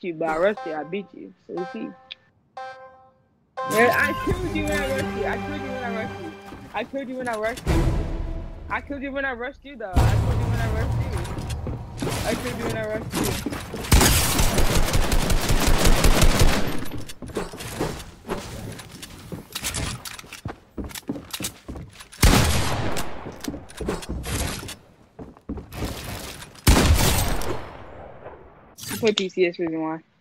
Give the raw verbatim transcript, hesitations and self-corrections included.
you, but I rushed you. I beat you. So you see. Yeah, I killed you when I rushed you. I killed you when I rushed you. I killed you when I rushed you. I killed you when I rushed you, though. I killed you when I rushed you. I killed you when I rushed you. I play P C S reason why.